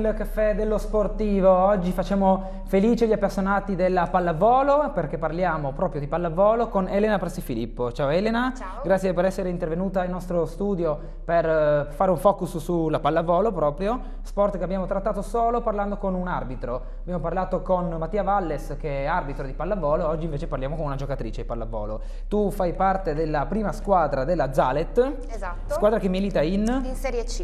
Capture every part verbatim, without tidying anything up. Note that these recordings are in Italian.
il caffè dello sportivo. Oggi facciamo felice gli appassionati della pallavolo perché parliamo proprio di pallavolo con Elena Prasifilippo. Ciao Elena, ciao. Grazie per essere intervenuta in nostro studio per fare un focus sulla pallavolo proprio, sport che abbiamo trattato solo parlando con un arbitro. Abbiamo parlato con Mattia Valles che è arbitro di pallavolo, oggi invece parliamo con una giocatrice di pallavolo. Tu fai parte della prima squadra della Zalet, esatto. Squadra che milita in... in Serie C.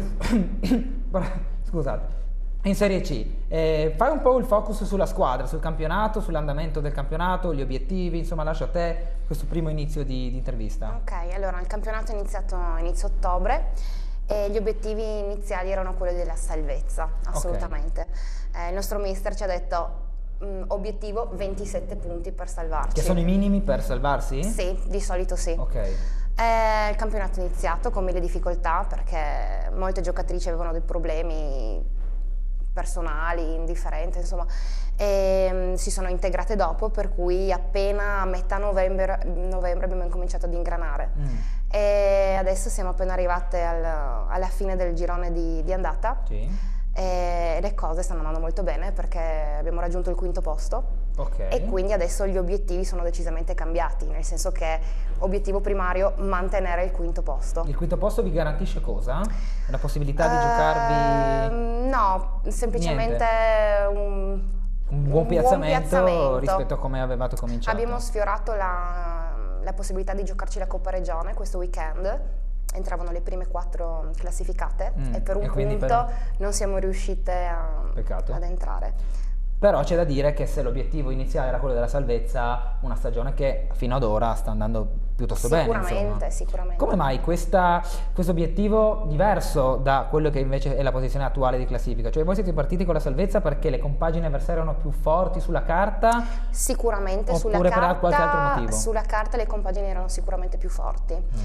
Scusate, in Serie C. Eh, fai un po' il focus sulla squadra, sul campionato, sull'andamento del campionato, gli obiettivi, insomma lascio a te questo primo inizio di, di intervista. Ok, allora il campionato è iniziato a inizio ottobre e gli obiettivi iniziali erano quelli della salvezza, assolutamente. Okay. Eh, il nostro mister ci ha detto mh, obiettivo ventisette punti per salvarci. Che sono i minimi per salvarsi? Sì, di solito sì. Ok. Eh, il campionato è iniziato con mille difficoltà perché molte giocatrici avevano dei problemi personali, indifferenti, insomma, e mh, si sono integrate dopo, per cui appena a metà novembre, novembre abbiamo incominciato ad ingranare. Mm. E adesso siamo appena arrivate al, alla fine del girone di, di andata. Sì. E le cose stanno andando molto bene perché abbiamo raggiunto il quinto posto. Okay. E quindi adesso gli obiettivi sono decisamente cambiati, nel senso che obiettivo primario mantenere il quinto posto. Il quinto posto vi garantisce cosa? La possibilità di uh, giocarvi? No, semplicemente un, un, buon, un piazzamento buon piazzamento rispetto a come avevate cominciato. Abbiamo sfiorato la, la possibilità di giocarci la Coppa Regione questo weekend. Entravano le prime quattro classificate mm, e per un e punto per... non siamo riuscite a, ad entrare. Però c'è da dire che se l'obiettivo iniziale era quello della salvezza, una stagione che fino ad ora sta andando piuttosto sicuramente, bene. Sicuramente, sicuramente. Come mai questo obiettivo diverso da quello che invece è la posizione attuale di classifica? Cioè voi siete partiti con la salvezza perché le compagini avversarie erano più forti sulla carta? Sicuramente, oppure sulla per carta, qualche altro motivo? Sulla carta le compagini erano sicuramente più forti. Mm.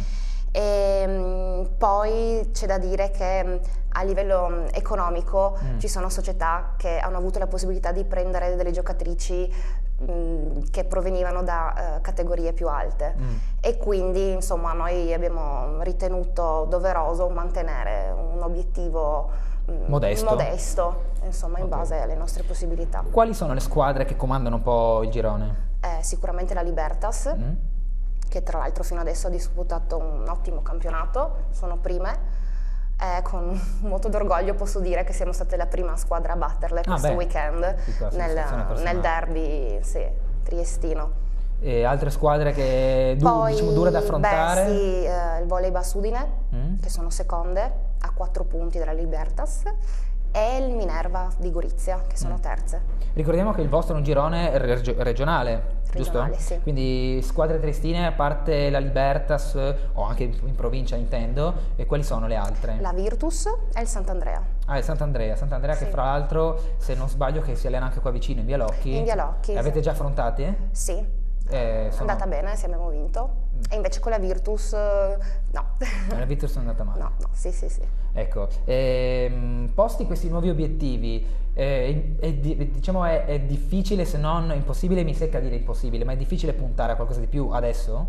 E mh, poi c'è da dire che mh, a livello mh, economico mm. ci sono società che hanno avuto la possibilità di prendere delle giocatrici mh, che provenivano da uh, categorie più alte mm. e quindi insomma noi abbiamo ritenuto doveroso mantenere un obiettivo mh, modesto, modesto insomma, in okay. base alle nostre possibilità. Quali sono le squadre che comandano un po' il girone? Eh, sicuramente la Libertas, mm. che tra l'altro fino adesso ha disputato un ottimo campionato, sono prime, eh, con molto d'orgoglio posso dire che siamo state la prima squadra a batterle ah questo beh, weekend nel, nel derby sì, triestino. E altre squadre che du Poi, diciamo, dure da affrontare? Beh, sì, eh, il Volley Bassudine, mm. che sono seconde, a quattro punti dalla Libertas, e il Minerva di Gorizia, che sono mm. terze. Ricordiamo che il vostro è un girone regio regionale, regionale, giusto? Sì. Quindi squadre triestine, a parte la Libertas, o anche in provincia intendo, e quali sono le altre? La Virtus e il Sant'Andrea. Ah, il Sant'Andrea, Sant'Andrea sì. Che fra l'altro, se non sbaglio, che si allena anche qua vicino, in Via Locchi. In Via Locchi. Le avete sì. già affrontate? Sì. Eh, sono... È andata bene, sì, abbiamo vinto. Mm. E invece con la Virtus no. La Virtus è andata male. No, no, sì, sì, sì. Ecco, ehm, posti questi nuovi obiettivi, eh, è, è, diciamo è, è difficile, se non impossibile, mi secca dire impossibile, ma è difficile puntare a qualcosa di più adesso?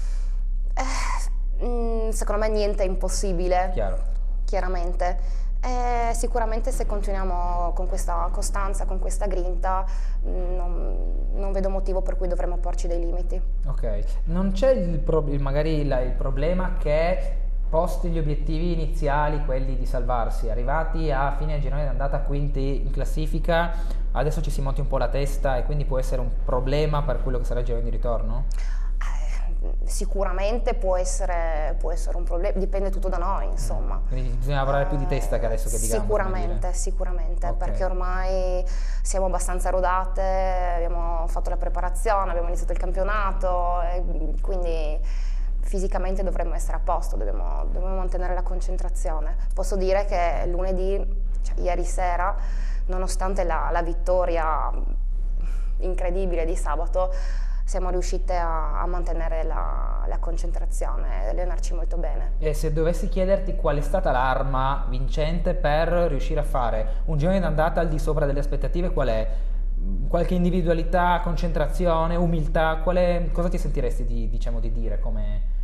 Eh, mh, secondo me niente è impossibile. Chiaro. Chiaramente. Eh, sicuramente se continuiamo con questa costanza, con questa grinta, non, non vedo motivo per cui dovremmo porci dei limiti. Ok, non c'è il pro magari la, il problema che posti gli obiettivi iniziali, quelli di salvarsi, arrivati a fine girone d'andata quinti in classifica, adesso ci si monti un po' la testa e quindi può essere un problema per quello che sarà il girone di ritorno? Sicuramente può essere, può essere un problema, dipende tutto da noi, insomma. Quindi bisogna lavorare più di testa che adesso che di gambe. Sicuramente, sicuramente, okay. Perché ormai siamo abbastanza rodate, abbiamo fatto la preparazione, abbiamo iniziato il campionato, e quindi fisicamente dovremmo essere a posto, dobbiamo, dobbiamo mantenere la concentrazione. Posso dire che lunedì, cioè ieri sera, nonostante la, la vittoria incredibile di sabato, siamo riuscite a, a mantenere la, la concentrazione e allenarci molto bene. E se dovessi chiederti qual è stata l'arma vincente per riuscire a fare un girone d'andata al di sopra delle aspettative, qual è? Qualche individualità, concentrazione, umiltà, qual è, cosa ti sentiresti di, diciamo, di dire come,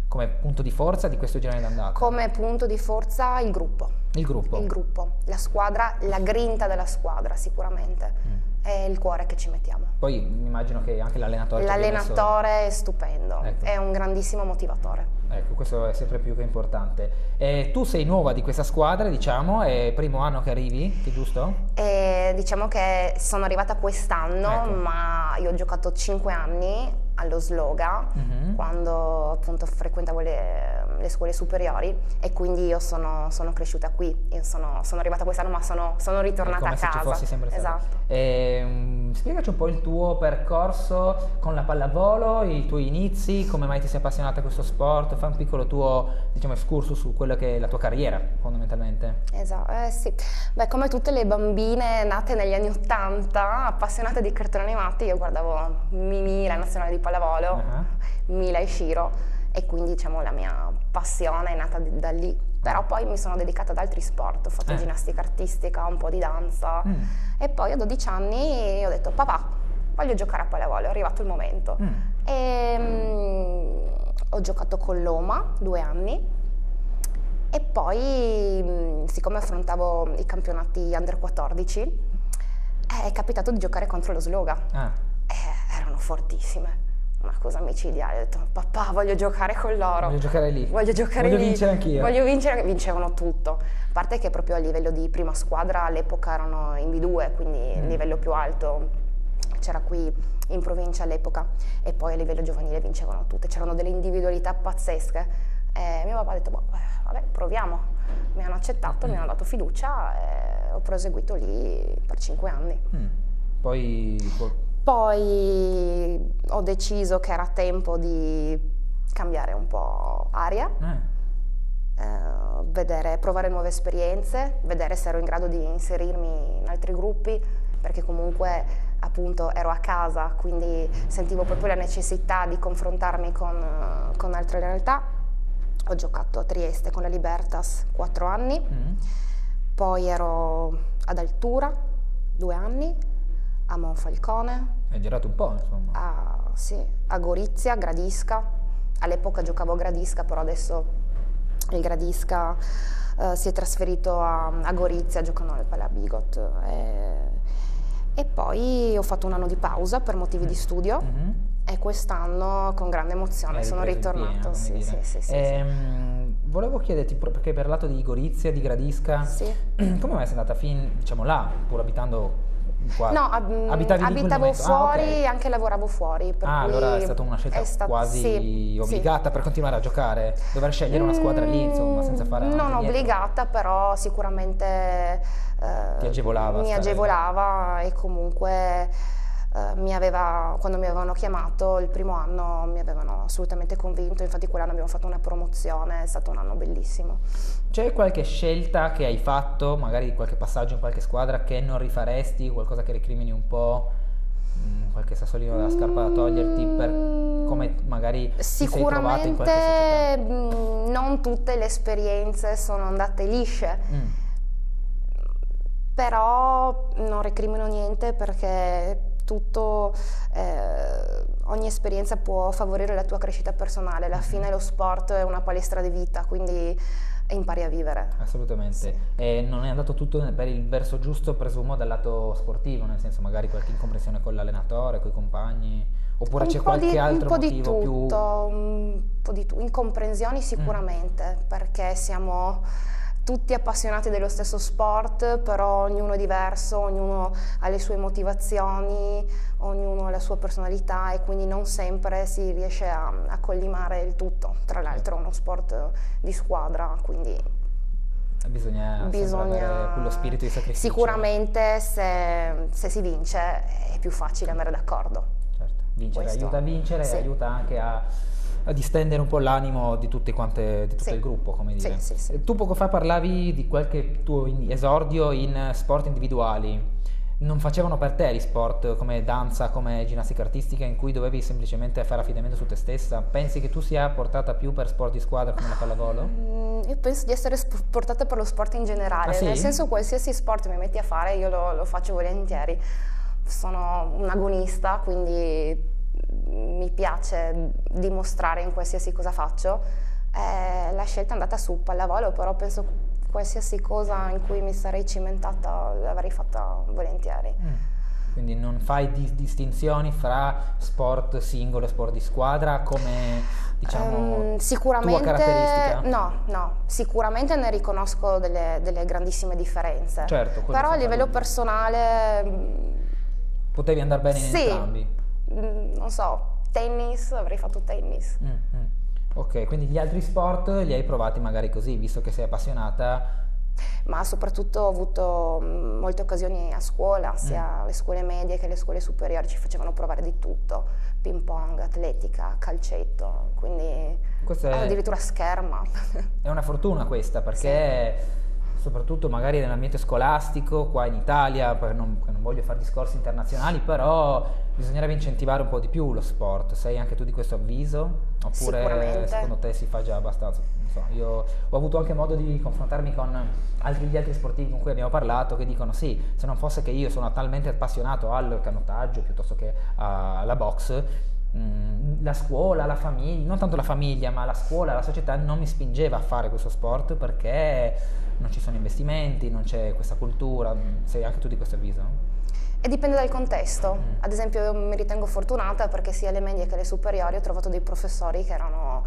come punto di forza di questo girone d'andata? Come punto di forza il gruppo. Il gruppo? Il gruppo, la squadra, la grinta della squadra sicuramente, mm. è il cuore che ci mettiamo. Poi immagino che anche l'allenatore... L'allenatore messo... è stupendo, ecco. È un grandissimo motivatore. Ecco, questo è sempre più che importante. E tu sei nuova di questa squadra, diciamo, è il primo anno che arrivi, è giusto? E diciamo che sono arrivata quest'anno, ecco. Ma io ho giocato cinque anni allo Sloga, uh-huh. quando appunto frequentavo le, le scuole superiori, e quindi io sono, sono cresciuta qui. Io sono, sono arrivata quest'anno, ma sono, sono ritornata a casa. Come se ci fossi sempre stata. Esatto. E, um, spiegaci un po' il tuo percorso con la pallavolo, i tuoi inizi, come mai ti sei appassionata a questo sport. Fai un piccolo tuo, diciamo, excursus su quella che è la tua carriera, fondamentalmente. Esatto, eh, sì. Beh, come tutte le bambine nate negli anni ottanta, appassionate di cartoni animati, io guardavo Mimì, la nazionale di pallavolo, uh-huh. Mila e Shiro, e quindi diciamo la mia passione è nata di, da lì. Però poi mi sono dedicata ad altri sport, ho fatto eh. ginnastica artistica, un po' di danza, mm. e poi a dodici anni ho detto papà, voglio giocare a pallavolo, è arrivato il momento. Mm. E, um, ho giocato con l'Oma due anni, e poi siccome affrontavo i campionati under quattordici è capitato di giocare contro lo Sloga. Ah. Eh, erano fortissime, una cosa micidiale. Ho detto papà, voglio giocare con loro, voglio giocare lì, voglio giocare voglio lì, vincere anch'io, voglio vincere. Vincevano tutto, a parte che proprio a livello di prima squadra all'epoca erano in B due, quindi mm. il livello più alto c'era qui in provincia all'epoca, e poi a livello giovanile vincevano tutte, c'erano delle individualità pazzesche. E mio papà ha detto, boh, vabbè, proviamo. Mi hanno accettato, mm. mi hanno dato fiducia e ho proseguito lì per cinque anni. Mm. Poi... Poi ho deciso che era tempo di cambiare un po' aria, eh. Eh, vedere, provare nuove esperienze, vedere se ero in grado di inserirmi in altri gruppi, perché comunque appunto ero a casa, quindi sentivo proprio la necessità di confrontarmi con, con altre realtà. Ho giocato a Trieste con la Libertas quattro anni, mm. poi ero ad Altura due anni, a Monfalcone. Hai girato un po', insomma. A, sì, a Gorizia, Gradisca. All'epoca giocavo a Gradisca, però adesso il Gradisca uh, si è trasferito a, a Gorizia giocando nel Palabigot. E, e poi ho fatto un anno di pausa per motivi mm. di studio. Mm-hmm. E quest'anno con grande emozione sono ritornato. Sì, sì, sì, sì, ehm, sì. Volevo chiederti, perché hai parlato di Gorizia, di Gradisca, sì. come mai sei andata fin, diciamo, là, pur abitando qua? No, ab Abitavi abitavo fuori, ah, okay. anche lavoravo fuori. Per ah, cui allora è stata una scelta sta quasi sì, obbligata sì. per continuare a giocare? Dover scegliere una squadra lì, insomma, senza fare... Non obbligata, però sicuramente eh, ti agevolava. Mi agevolava là. E comunque... Uh, mi aveva, quando mi avevano chiamato il primo anno mi avevano assolutamente convinto, infatti quell'anno abbiamo fatto una promozione, è stato un anno bellissimo. C'è qualche scelta che hai fatto, magari qualche passaggio in qualche squadra che non rifaresti, qualcosa che recrimini un po', mh, qualche sassolino della scarpa da toglierti per come magari ti sei trovata in qualche società? Sicuramente non tutte le esperienze sono andate lisce. Mm. Però non recrimino niente perché tutto, eh, ogni esperienza può favorire la tua crescita personale. Alla fine lo sport è una palestra di vita, quindi impari a vivere. Assolutamente. Sì. E non è andato tutto per il verso giusto, presumo, dal lato sportivo, nel senso magari qualche incomprensione con l'allenatore, con i compagni, oppure c'è qualche di, altro un po motivo di tutto, più... Un po' di tutto, incomprensioni sicuramente, mm. perché siamo... tutti appassionati dello stesso sport, però ognuno è diverso, ognuno ha le sue motivazioni, ognuno ha la sua personalità e quindi non sempre si riesce a, a collimare il tutto. Tra l'altro è uno sport di squadra, quindi bisogna, bisogna avere quello spirito di sacrificio. Sicuramente se, se si vince è più facile andare d'accordo. Certo, vincere Questo, aiuta a vincere sì. e aiuta anche a... a distendere un po' l'animo di, tutti quante, di tutto sì. il gruppo, come dire. Sì, sì, sì. Tu poco fa parlavi di qualche tuo esordio in sport individuali. Non facevano per te gli sport come danza, come ginnastica artistica, in cui dovevi semplicemente fare affidamento su te stessa? Pensi che tu sia portata più per sport di squadra come la pallavolo? Mm, io penso di essere portata per lo sport in generale, ah, sì? Nel senso qualsiasi sport mi metti a fare io lo, lo faccio volentieri. Sono un agonista, quindi mi piace dimostrare in qualsiasi cosa faccio, eh, la scelta è andata su pallavolo, però penso qualsiasi cosa in cui mi sarei cimentata l'avrei fatta volentieri. Mm. Quindi non fai dis- distinzioni fra sport singolo e sport di squadra come, diciamo, um, sicuramente, tua caratteristica? No, no, sicuramente ne riconosco delle, delle grandissime differenze. Certo, però a livello di... personale... Potevi andare bene in sì, entrambi? Non so, tennis, avrei fatto tennis. Mm-hmm. Ok, quindi gli altri sport li hai provati magari così, visto che sei appassionata? Ma soprattutto ho avuto molte occasioni a scuola, sia mm. alle scuole medie che alle scuole superiori, ci facevano provare di tutto, ping pong, atletica, calcetto, quindi Questo è... addirittura scherma. È una fortuna questa, perché sì. soprattutto magari nell'ambiente scolastico, qua in Italia, perché non, perché non voglio fare discorsi internazionali, però bisognerebbe incentivare un po' di più lo sport. Sei anche tu di questo avviso? Oppure secondo te si fa già abbastanza? Non so, io ho avuto anche modo di confrontarmi con altri, gli altri sportivi con cui abbiamo parlato, che dicono sì, se non fosse che io sono talmente appassionato al canottaggio piuttosto che alla box, mh, la scuola, la famiglia, non tanto la famiglia, ma la scuola, la società non mi spingeva a fare questo sport perché non ci sono investimenti, non c'è questa cultura. Sei anche tu di questo avviso? E dipende dal contesto. Mm. Ad esempio io mi ritengo fortunata perché sia alle medie che alle superiori ho trovato dei professori che erano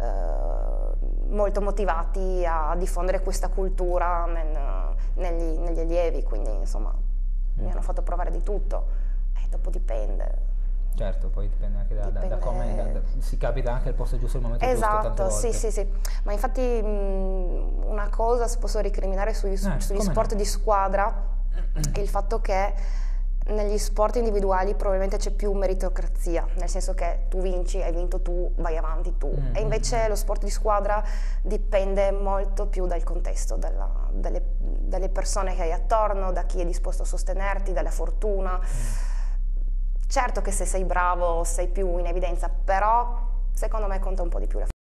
eh, molto motivati a diffondere questa cultura nel, negli, negli allievi, quindi insomma mm. mi hanno fatto provare di tutto. E dopo dipende. Certo, poi dipende anche da, dipende... da, da come da, da, si capita anche al posto giusto, al momento esatto, giusto tante volte. Sì, sì, sì. Ma infatti mh, una cosa si posso ricriminare sugli, eh, sugli sport no? di squadra è il fatto che negli sport individuali probabilmente c'è più meritocrazia, nel senso che tu vinci, hai vinto tu, vai avanti tu. Mm-hmm. E invece lo sport di squadra dipende molto più dal contesto, dalla, dalle, dalle persone che hai attorno, da chi è disposto a sostenerti, dalla fortuna. Mm. Certo che se sei bravo sei più in evidenza, però secondo me conta un po' di più la